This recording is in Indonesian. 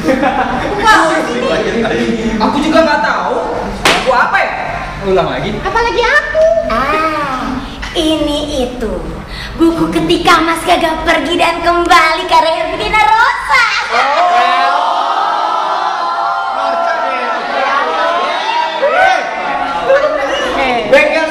Wah, aku juga nggak tahu. Aku apa ya? Ulang lagi. Apalagi aku. Ini itu buku ketika Mas Gaga pergi dan kembali karya Herudina Rosa. Bengkel